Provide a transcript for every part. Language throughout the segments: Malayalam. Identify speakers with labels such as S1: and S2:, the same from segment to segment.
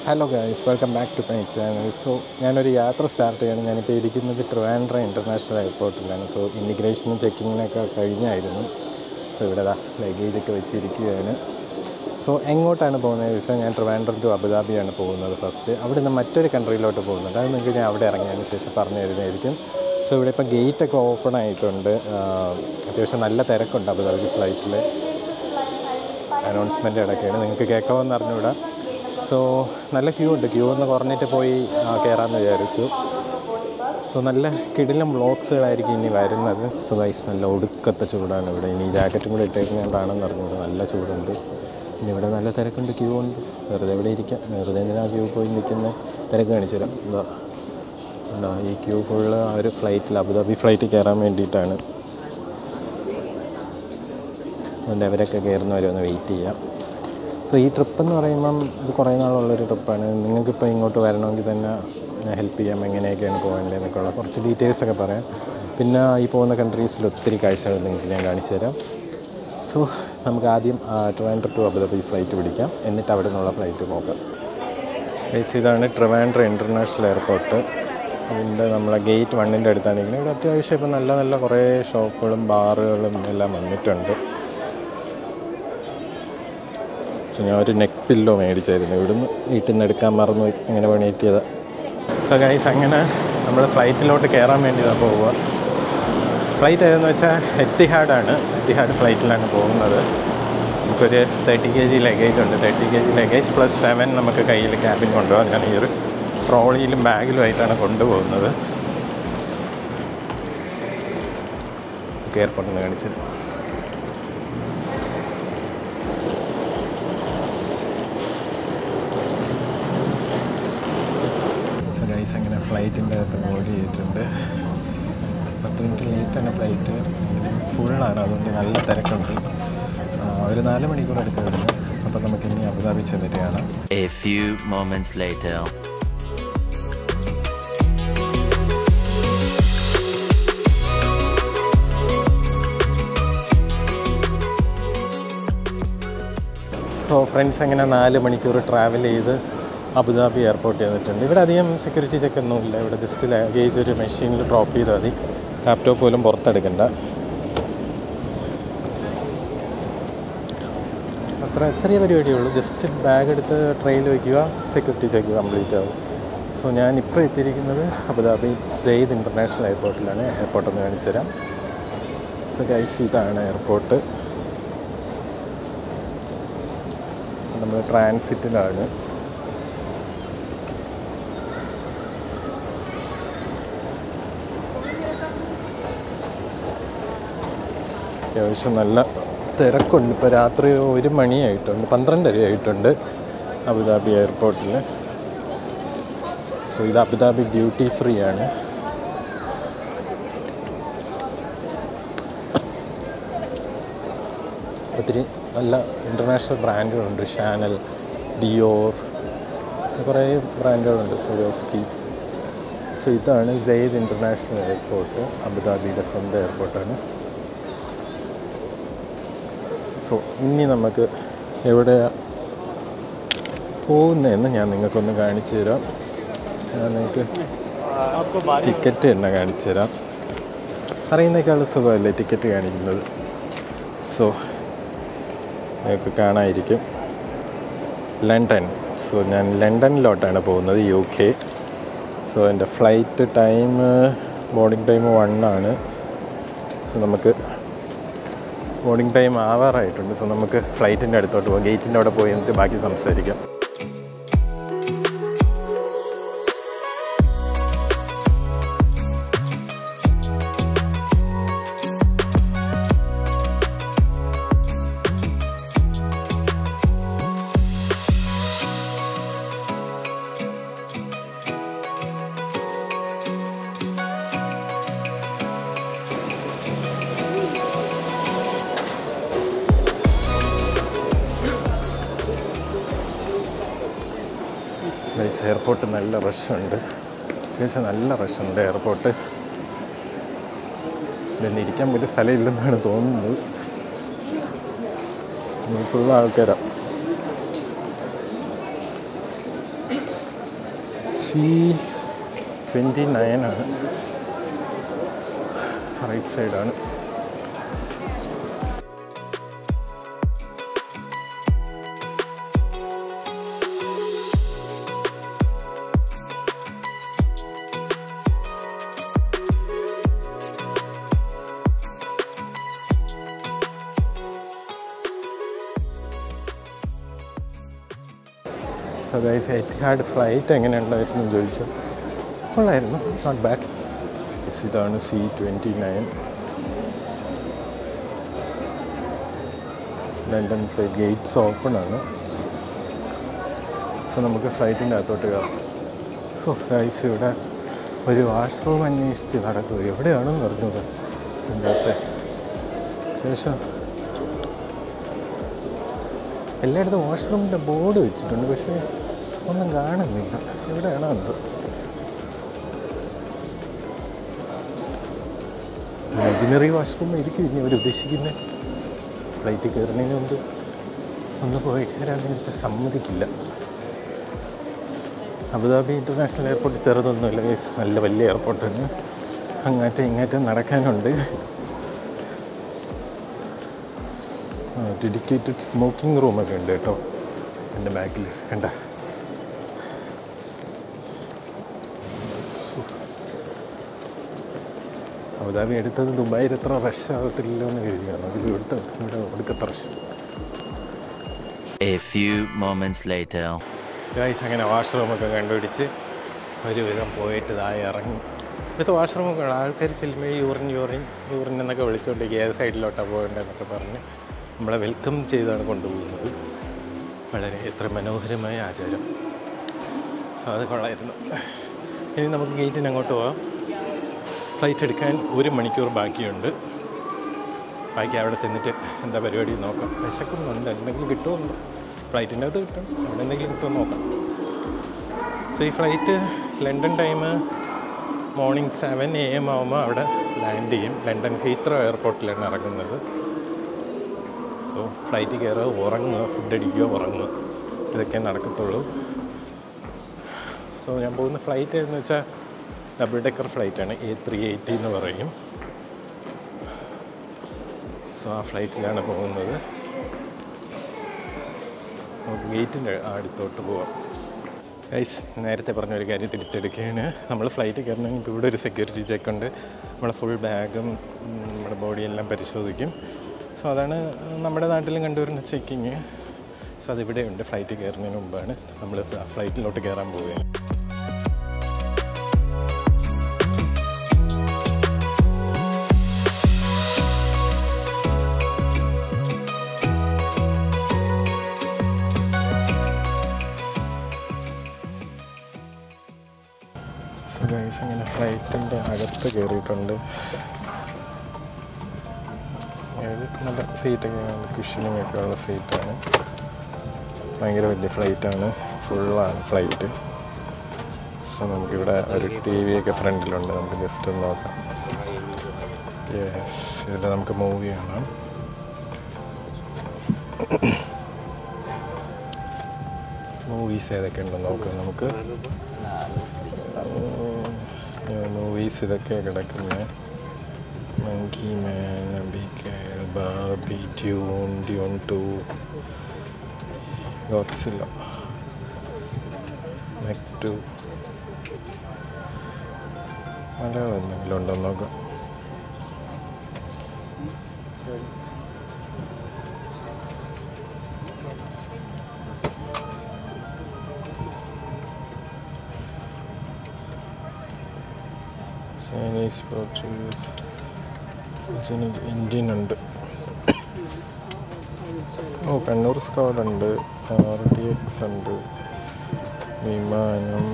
S1: Hello guys, welcome back to my channel. So ഞാനൊരു യാത്ര സ്റ്റാർട്ട് ചെയ്യണം. ഞാനിപ്പോൾ ഇരിക്കുന്നത് ട്രിവാൻഡ്രം ഇൻ്റർനാഷണൽ എയർപോർട്ടിലാണ്. സോ ഇമിഗ്രേഷനും ചെക്കിങ്ങിനൊക്കെ കഴിഞ്ഞായിരുന്നു. സോ ഇവിടെ ലഗേജൊക്കെ വെച്ചിരിക്കുകയാണ്. സോ എങ്ങോട്ടാണ് പോകുന്നത് ചോദിച്ചാൽ ഞാൻ ട്രിവാൻഡ്രം ടു അബുദാബിയാണ് പോകുന്നത് ഫസ്റ്റ്. അവിടെ നിന്ന് മറ്റൊരു കൺട്രിയിലോട്ട് പോകുന്നുണ്ട്. അത് നിങ്ങൾക്ക് ഞാൻ അവിടെ ഇറങ്ങിയതിന് ശേഷം പറഞ്ഞു തരുന്നതായിരിക്കും. സോ ഇവിടെ ഇപ്പോൾ ഗേറ്റൊക്കെ ഓപ്പൺ ആയിട്ടുണ്ട്. അത്യാവശ്യം നല്ല തിരക്കുണ്ട് അബുദാബി ഫ്ലൈറ്റിൽ. അനൗൺസ്മെൻ്റ് ഇടയ്ക്കാണ്, നിങ്ങൾക്ക് കേൾക്കാമെന്ന് അറിഞ്ഞുകൂടാ. സോ നല്ല ക്യൂ ഉണ്ട്. ക്യൂ ഒന്ന് കുറഞ്ഞിട്ട് പോയി കയറാമെന്ന് വിചാരിച്ചു. സോ നല്ല കിടിലം വ്ളോഗ്സുകളായിരിക്കും ഇനി വരുന്നത്. സോ ഗൈസ്, നല്ല ഒടുക്കത്തെ ചൂടാണ് ഇവിടെ. ഇനി ജാക്കറ്റും കൂടെ ഇട്ടേക്കുന്നതാണെന്ന് അറിഞ്ഞത് നല്ല ചൂടുണ്ട്. ഇനി ഇവിടെ നല്ല തിരക്കുണ്ട്, ക്യൂ ഉണ്ട്. വെറുതെ ഇവിടെ ഇരിക്കാം. വെറുതെ എന്തിനാ ക്യൂ പോയി നിൽക്കുന്ന തിരക്ക് കാണിച്ചു തരാം. എന്താ ഈ ക്യൂ ഫുള്ള് ആ ഒരു ഫ്ലൈറ്റിൽ, അബുദാബി ഫ്ലൈറ്റ് കയറാൻ വേണ്ടിയിട്ടാണ്. അതുകൊണ്ട് അവരൊക്കെ കയറുന്നവരെ ഒന്ന് വെയിറ്റ് ചെയ്യാം. സോ ഈ ട്രിപ്പ് എന്ന് പറയുമ്പം ഇത് കുറേ നാളുള്ളൊരു ട്രിപ്പാണ്. നിങ്ങൾക്കിപ്പോൾ ഇങ്ങോട്ട് വരണമെങ്കിൽ തന്നെ ഹെൽപ്പ് ചെയ്യാം, എങ്ങനെയൊക്കെയാണ് പോകേണ്ടതെന്നൊക്കെ ഉള്ള കുറച്ച് ഡീറ്റെയിൽസൊക്കെ പറയാം. പിന്നെ ഈ പോകുന്ന കൺട്രീസിൽ ഒത്തിരി കാഴ്ചകൾ നിങ്ങൾക്ക് ഞാൻ കാണിച്ചു തരാം. സോ നമുക്ക് ആദ്യം ട്രിവാൻഡ്രം ടു അബുദാബി ഫ്ലൈറ്റ് പിടിക്കാം, എന്നിട്ട് അവിടെ നിന്നുള്ള ഫ്ലൈറ്റ് നോക്കാം. ഇതാണ് ട്രിവാൻഡ്രം ഇൻ്റർനാഷണൽ എയർപോർട്ട്. ഇതിൻ്റെ നമ്മളെ ഗേറ്റ് 1-ൻ്റെ അടുത്താണ് ഇരിക്കുന്നത്. ഇവിടെ അത്യാവശ്യം ഇപ്പോൾ നല്ല നല്ല കുറേ ഷോപ്പുകളും ബാറുകളും എല്ലാം വന്നിട്ടുണ്ട്. സോ ഞാൻ ഒരു നെക്ക് പില്ലോ മേടിച്ചായിരുന്നു. ഇവിടുന്ന് വീട്ടിൽ നിന്ന് എടുക്കാൻ മറന്നു, ഇങ്ങനെ പണിയേറ്റ് ചെയ്താൽ. സോ ഗൈസ്, അങ്ങനെ നമ്മൾ ഫ്ലൈറ്റിലോട്ട് കയറാൻ വേണ്ടിയാണ് പോവുക. ഫ്ലൈറ്റ് ഏതെന്ന് വെച്ചാൽ എത്തിഹാഡാണ്. എത്തിഹാഡ് ഫ്ലൈറ്റിലാണ് പോകുന്നത്. നമുക്കൊരു 30 kg ലഗേജ് ഉണ്ട്. 30 kg ലഗേജ് പ്ലസ് 7 നമുക്ക് കയ്യിൽ ക്യാബിൻ കൊണ്ടുപോകാം. ഞാൻ ഈ ഒരു ട്രോളിയിലും ബാഗിലുമായിട്ടാണ് കൊണ്ടുപോകുന്നത്. എയർപോർട്ടിൽ നിന്ന് കാണിച്ചത്. അങ്ങനെ ഫ്ലൈറ്റിൻ്റെ അകത്ത് ബോർഡ് ചെയ്തിട്ടുണ്ട്. 10 മിനിറ്റ് ലേറ്റാണ് ഫ്ലൈറ്റ്. ഫുള്ളാണ്, അതുകൊണ്ട് നല്ല തിരക്കുണ്ട്. ഒരു 4 മണിക്കൂർ എടുക്കുമായിരുന്നു. അപ്പോൾ നമുക്ക് ഇനി അബുദാബി ചെന്നിട്ട് കാണാം.
S2: A few moments later.
S1: So friends, അങ്ങനെ 4 മണിക്കൂർ ട്രാവൽ ചെയ്ത് അബുദാബി എയർപോർട്ട് ചെയ്തിട്ടുണ്ട്. ഇവിടെ അധികം സെക്യൂരിറ്റി ചെക്കൊന്നുമില്ല. ഇവിടെ ജസ്റ്റ് ലഗേജ് ഒരു മെഷീനിൽ ഡ്രോപ്പ് ചെയ്താൽ മതി. ലാപ്ടോപ്പ് പോലും പുറത്തെടുക്കണ്ട. അത്ര ചെറിയ പരിപാടിയുള്ളൂ. ജസ്റ്റ് ബാഗ് എടുത്ത് ട്രെയിൽ വയ്ക്കുക, സെക്യൂരിറ്റി ചെക്ക് കംപ്ലീറ്റ് ആവും. സോ ഞാനിപ്പോൾ എത്തിയിരിക്കുന്നത് അബുദാബി സെയ്ദ് ഇൻ്റർനാഷണൽ എയർപോർട്ടിലാണ്. എയർപോർട്ടൊന്ന് കാണിച്ചു തരാം. സോ ഗൈസ്, ഇതാണ് എയർപോർട്ട്. നമ്മൾ ട്രാൻസിറ്റിലാണ്. അത്യാവശ്യം നല്ല തിരക്കുണ്ട്. ഇപ്പോൾ രാത്രി 1 മണിയായിട്ടുണ്ട്, 12:30 ആയിട്ടുണ്ട് അബുദാബി എയർപോർട്ടിൽ. സോ ഇത് അബുദാബി ഡ്യൂട്ടി ഫ്രീ ആണ്. ഒത്തിരി നല്ല ഇൻ്റർനാഷണൽ ബ്രാൻഡുകളുണ്ട്. ഷാനൽ, ഡിയോർ, കുറേ ബ്രാൻഡുകളുണ്ട്. സ്വരോസ്കി. സോ ഇതാണ് സെയ്ദ് ഇൻ്റർനാഷണൽ എയർപോർട്ട്. അബുദാബിയുടെ സ്വന്തം എയർപോർട്ടാണ്. സോ ഇനി നമുക്ക് എവിടെയാണ് പോകുന്നതെന്ന് ഞാൻ നിങ്ങൾക്കൊന്ന് കാണിച്ചു തരാം. ഞാൻ നിങ്ങൾക്ക് ടിക്കറ്റ് തന്നെ കാണിച്ചു തരാം. അറിയുന്നേക്കാളും സുഖമല്ലേ ടിക്കറ്റ് കാണിക്കുന്നത്. സോ നിങ്ങൾക്ക് കാണാമായിരിക്കും ലണ്ടൻ. സോ ഞാൻ ലണ്ടനിലോട്ടാണ് പോകുന്നത്, UK. സോ എൻ്റെ ഫ്ലൈറ്റ് ടൈം, ബോർഡിംഗ് ടൈം 1 ആണ്. സോ നമുക്ക് ബോർഡിംഗ് ടൈം ആവാറായിട്ടുണ്ട്. സോ നമുക്ക് ഫ്ലൈറ്റിൻ്റെ അടുത്തോട്ട് പോകാം. ഗേറ്റിൻ്റെ അവിടെ പോയി എന്നിട്ട് ബാക്കി സംസാരിക്കാം. എയർപോർട്ട് നല്ല റഷുണ്ട്. അത്യാവശ്യം നല്ല റഷുണ്ട് എയർപോർട്ട്. പിന്നെ ഇരിക്കാൻ വലിയ സ്ഥലമില്ലെന്നാണ് തോന്നുന്നത്. ഫുൾ ആൾക്കാരാണ്. C29 ആണ്, റൈറ്റ് സൈഡാണ്. സോ ഗൈസ്, എത്തിഹാഡ് ഫ്ലൈറ്റ് എങ്ങനെ ഉണ്ടായിരുന്നു ചോദിച്ചാൽ കൊള്ളായിരുന്നു, നോട്ട് ബാഡ്. ഇതാണ് C29 London flight. Gates open ആണ്. സോ നമുക്ക് ഫ്ലൈറ്റിൻ്റെ അകത്തോട്ട് കയറാം. സോ ഗൈസ്, ഇവിടെ ഒരു വാഷ്റൂം അന്വേഷിച്ച് നടക്കും. എവിടെയാണെന്ന് പറഞ്ഞത് ഇതിൻ്റെ അകത്തെ ശേഷം എല്ലായിടത്തും വാഷ്റൂമിൻ്റെ ബോർഡ് വെച്ചിട്ടുണ്ട്, പക്ഷേ ഒന്നും കാണുന്നില്ല. എവിടെയാണോ എന്തോ. ഇമാജിനറി വാഷ്റൂം ആയിരിക്കും ഇനി അവർ ഉദ്ദേശിക്കുന്നത്. ഫ്ലൈറ്റ് കയറുന്നതിന് മുമ്പ് ഒന്ന് പോയിട്ട് വരാമെന്ന് വെച്ചാൽ സമ്മതിക്കില്ല. അബുദാബി ഇൻ്റർനാഷണൽ എയർപോർട്ട് ചെറുതൊന്നുമില്ല, നല്ല വലിയ എയർപോർട്ടാണ്. അങ്ങാറ്റം ഇങ്ങാറ്റം നടക്കാനുണ്ട്. ഡെഡിക്കേറ്റഡ് സ്മോക്കിംഗ് റൂമൊക്കെ ഉണ്ട് കേട്ടോ എൻ്റെ ബാക്കിൽ. കണ്ട അബുദാബി എടുത്തത് ദുബായിൽ എത്ര റഷ് ആകത്തില്ലല്ലോ എന്ന് കരുതിയാണ്. അതിൽ ഇവിടെ ഒടുക്കത്തെ rush.
S2: A few moments later.
S1: Guys, അങ്ങനെ വാഷ്റൂമൊക്കെ കണ്ടുപിടിച്ച് ഒരുവിധം പോയിട്ട് ഇതായി ഇറങ്ങി. ഇവിടുത്തെ വാഷ്റൂമൊക്കെ ആൾക്കാർ ചെല്ലുമ്പോൾ യൂറിൻ എന്നൊക്കെ വിളിച്ചുകൊണ്ടിരിക്കുക, ഏത് സൈഡിലോട്ടാണ് പോകേണ്ടതെന്നൊക്കെ പറഞ്ഞ് നമ്മളെ വെൽക്കം ചെയ്താണ് കൊണ്ടുപോകുന്നത്. വളരെ എത്ര മനോഹരമായ ആചാരം. സോ അത് കൊള്ളായിരുന്നു. ഇനി നമുക്ക് ഗേറ്റിന് അങ്ങോട്ട് പോകാം. ഫ്ലൈറ്റ് എടുക്കാൻ 1 മണിക്കൂർ ബാക്കിയുണ്ട്. ബാക്കി അവിടെ ചെന്നിട്ട് എന്താ പരിപാടി നോക്കാം. വിശക്കുന്നുണ്ട്, എന്തെങ്കിലും കിട്ടുമോ? ഫ്ലൈറ്റിൻ്റെ അകത്ത് കിട്ടും, അവിടെ എന്തെങ്കിലും കിട്ടുമോ നോക്കാം. സോ ഈ flight London time morning 7 AM ആകുമ്പോൾ അവിടെ ലാൻഡ് ചെയ്യും. ലണ്ടൻ ഹീത്രോ എയർപോർട്ടിലാണ് ഇറങ്ങുന്നത്. സോ ഫ്ലൈറ്റ് കയറുക, ഉറങ്ങുക, ഫുഡ് അടിക്കുക, ഉറങ്ങുക, ഇതൊക്കെ നടക്കത്തുള്ളൂ. സോ ഞാൻ പോകുന്ന ഫ്ലൈറ്റ് എന്ന് വെച്ചാൽ ഡബിൾ ഡെക്കർ ഫ്ലൈറ്റാണ്, A380 എന്ന് പറയും. സോ ആ ഫ്ലൈറ്റിലാണ് പോകുന്നത്. നമുക്ക് ഗേറ്റിൻ്റെ അടുത്തോട്ട് പോവാം. ഗൈസ്, നേരത്തെ പറഞ്ഞൊരു കാര്യം തിരിച്ചെടുക്കുകയാണ്. നമ്മൾ ഫ്ലൈറ്റ് കയറണമെങ്കിൽ ഇപ്പോൾ ഇവിടെ ഒരു സെക്യൂരിറ്റി ചെക്കുണ്ട്. നമ്മളെ ഫുൾ ബാഗും നമ്മുടെ ബോഡിയെല്ലാം പരിശോധിക്കും. സോ അതാണ് നമ്മുടെ നാട്ടിലും കണ്ടുവരുന്ന ചെക്കിങ്. സോ അതിവിടെയുണ്ട്. ഫ്ലൈറ്റ് കയറുന്നതിന് മുമ്പാണ് നമ്മൾ ഫ്ലൈറ്റിലോട്ട് കയറാൻ പോവുകയാണ്. സോ ഗൈസ്, ഇങ്ങനെ ഫ്ലൈറ്റിൻ്റെ അകത്ത് കയറിയിട്ടുണ്ട്. നല്ല സീറ്റൊക്കെ, കുഷനിങ് ഒക്കെ ഉള്ള സീറ്റാണ്. ഭയങ്കര വലിയ ഫ്ലൈറ്റാണ്, ഫുള്ളാണ് ഫ്ലൈറ്റ്. സോ നമുക്കിവിടെ ഒരു TV ഒക്കെ ഫ്രണ്ടിലുണ്ട്. നമുക്ക് ജസ്റ്റ് ഒന്ന് നോക്കാം. യെസ്, ഇതിൽ നമുക്ക് മൂവി കാണാം. മൂവീസ് ഏതൊക്കെ ഉണ്ടെന്ന് നോക്കാം. നമുക്ക് മൂവീസ് ഇതൊക്കെ കിടക്കുന്നത്. Monkey Man, Abigail, Barbie, Dune 2, Godzilla, Meg 2. Malayalam എന്തെങ്കിലും ഉണ്ടോന്ന് നോക്കാം. ചൈനീസ്, പോർച്ചുഗീസ്, ഇന്ത്യൻ ഉണ്ട്. കണ്ണൂർ സ്ക്വാഡ് ഉണ്ട്, RDX ഉണ്ട്, വിമാനം.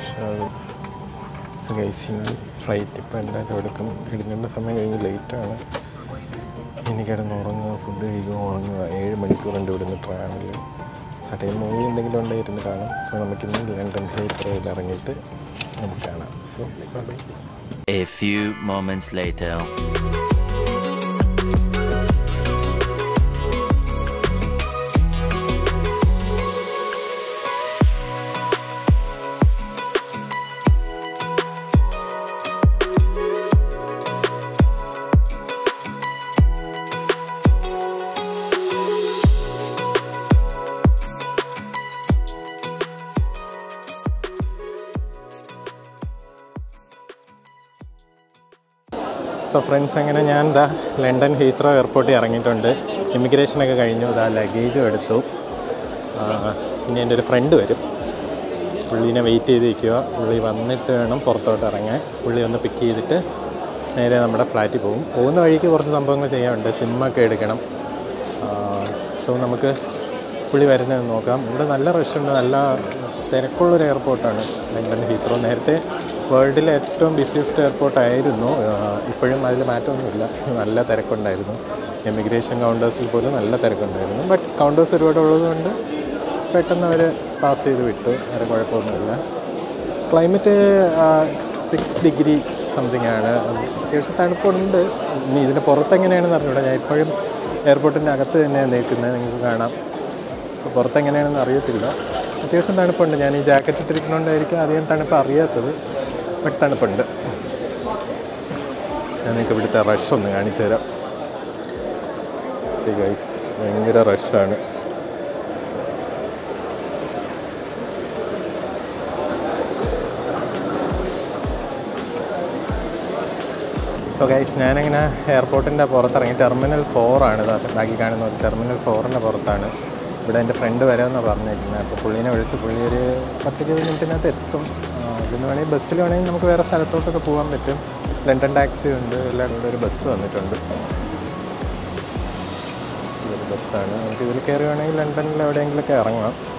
S1: ഫ്ലൈറ്റ് ഇപ്പോൾ എന്തായാലും എടുക്കേണ്ട സമയം കഴിഞ്ഞ് ലേറ്റാണ്. ഇനി കിടന്നുറങ്ങുക, ഫുഡ് കഴിക്കുക, ഉറങ്ങുക. 7 മണിക്കൂറുണ്ട് ഇവിടുന്ന് ട്രാവൽ. സട്ടേ മൂവി എന്തെങ്കിലും ഉണ്ടായിരുന്നു കാണാം. സോ നമുക്കിന്ന് ലണ്ടൻ ഹീത്രോയിൽ ഇറങ്ങിയിട്ട് നമുക്ക് കാണാം. So bye.
S2: A few moments later.
S1: So friends, അങ്ങനെ ഞാൻ എന്താ ലണ്ടൻ ഹീത്രോ എയർപോർട്ടിൽ ഇറങ്ങിയിട്ടുണ്ട്. ഇമിഗ്രേഷനൊക്കെ കഴിഞ്ഞു. ഇതാ ലഗേജും എടുത്തു. ഇനി എൻ്റെ ഒരു ഫ്രണ്ട് വരും. പുള്ളീനെ വെയിറ്റ് ചെയ്തിരിക്കുക. പുള്ളി വന്നിട്ട് വേണം പുറത്തോട്ട് ഇറങ്ങാൻ. പുള്ളി ഒന്ന് പിക്ക് ചെയ്തിട്ട് നേരെ നമ്മുടെ ഫ്ലാറ്റിൽ പോകും. പോകുന്ന വഴിക്ക് കുറച്ച് സംഭവങ്ങൾ ചെയ്യാനുണ്ട്. സിമ്മൊക്കെ എടുക്കണം. സോ നമുക്ക് പുള്ളി വരുന്നത് നോക്കാം. ഇവിടെ നല്ല റഷുണ്ട്. നല്ല തിരക്കുള്ളൊരു എയർപോർട്ടാണ് ലണ്ടൻ ഹീത്രോ. നേരത്തെ വേൾഡിലെ ഏറ്റവും ബിസിയസ്റ്റ് എയർപോർട്ടായിരുന്നു. ഇപ്പോഴും അതിൽ മാറ്റമൊന്നുമില്ല. നല്ല തിരക്കുണ്ടായിരുന്നു. എമിഗ്രേഷൻ കൗണ്ടേഴ്സിൽ പോലും നല്ല തിരക്കുണ്ടായിരുന്നു. ബട്ട് കൗണ്ടേഴ്സ് ഒരുപാട് ഉള്ളതുകൊണ്ട് പെട്ടെന്ന് അവർ പാസ് ചെയ്ത് വിട്ടു. വേറെ കുഴപ്പമൊന്നുമില്ല. ക്ലൈമറ്റ് 6 ഡിഗ്രി സംതിങ് ആണ്. അത്യാവശ്യം തണുപ്പുണ്ട്. ഇനി ഇതിൻ്റെ പുറത്തെങ്ങനെയാണെന്ന് അറിഞ്ഞൂടാ. ഞാൻ ഇപ്പോഴും എയർപോർട്ടിൻ്റെ അകത്ത് തന്നെയാണ് നിൽക്കുന്നത്. നിങ്ങൾക്ക് കാണാം. സോ പുറത്തെങ്ങനെയാണെന്ന് അറിയത്തില്ല. അത്യാവശ്യം തണുപ്പുണ്ട്. ഞാൻ ഈ ജാക്കറ്റ് ഇട്ടിരിക്കുന്നതുകൊണ്ടായിരിക്കും അധികം തണുപ്പ് അറിയാത്തത്. ബട്ട് തണുപ്പുണ്ട്. ഞാൻ നിങ്ങൾക്ക് ഇവിടുത്തെ റഷ് ഒന്ന് കാണിച്ചു തരാം. സി ഗൈസ്, ഭയങ്കര റഷാണ്. സോ ഗൈസ്, ഞാനിങ്ങനെ എയർപോർട്ടിൻ്റെ പുറത്തിറങ്ങി. ടെർമിനൽ 4 ആണ് ബാക്കി കാണുന്നത്. ടെർമിനൽ 4ൻ്റെ പുറത്താണ്. ഇവിടെ എൻ്റെ ഫ്രണ്ട് വരാമെന്നാണ് പറഞ്ഞിരിക്കുന്നത്. അപ്പോൾ പുള്ളീനെ വിളിച്ച് പുള്ളി ഒരു 10-20 മിനിറ്റിനകത്ത് എത്തും. ഇവിടുന്ന് വേണമെങ്കിൽ ബസ്സിൽ വേണമെങ്കിൽ നമുക്ക് വേറെ സ്ഥലത്തോട്ടൊക്കെ പോകാൻ പറ്റും. ലണ്ടൻ ടാക്സി ഉണ്ട്. എല്ലാം ഇവിടെ ഒരു ബസ് വന്നിട്ടുണ്ട്. ഇതൊരു ബസ്സാണ്. നമുക്ക് ഇതിൽ കയറി വേണമെങ്കിൽ ലണ്ടനിൽ എവിടെയെങ്കിലുമൊക്കെ ഇറങ്ങാം.